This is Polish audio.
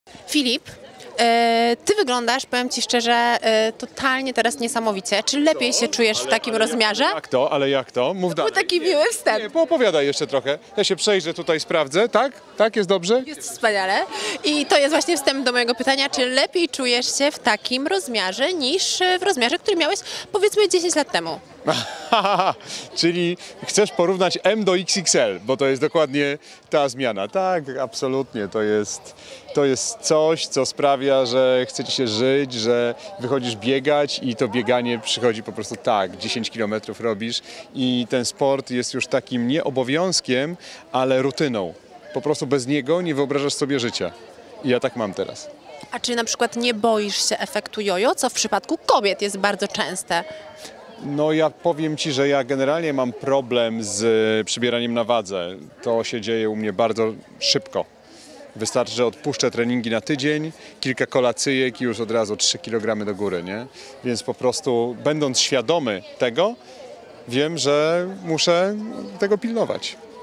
Filip, ty wyglądasz, powiem ci szczerze, totalnie teraz niesamowicie. Czy lepiej się czujesz w takim rozmiarze? Ale jak to? Mów Był dalej. taki miły wstęp. Nie, poopowiadaj jeszcze trochę. Ja się przejrzę tutaj, sprawdzę. Tak? Tak, jest dobrze? Jest wspaniale. I to jest właśnie wstęp do mojego pytania, czy lepiej czujesz się w takim rozmiarze niż w rozmiarze, który miałeś powiedzmy 10 lat temu? Czyli chcesz porównać M do XXL, bo to jest dokładnie ta zmiana. Tak, absolutnie. To jest coś, co sprawia, że chce ci się żyć, że wychodzisz biegać i to bieganie przychodzi po prostu tak. 10 kilometrów robisz i ten sport jest już takim nie obowiązkiem, ale rutyną. Po prostu bez niego nie wyobrażasz sobie życia. I ja tak mam teraz. A czy na przykład nie boisz się efektu jojo, co w przypadku kobiet jest bardzo częste? No ja powiem ci, że ja generalnie mam problem z przybieraniem na wadze. To się dzieje u mnie bardzo szybko. Wystarczy, że odpuszczę treningi na tydzień, kilka kolacyjek i już od razu 3 kg do góry, nie? Więc po prostu będąc świadomy tego, wiem, że muszę tego pilnować.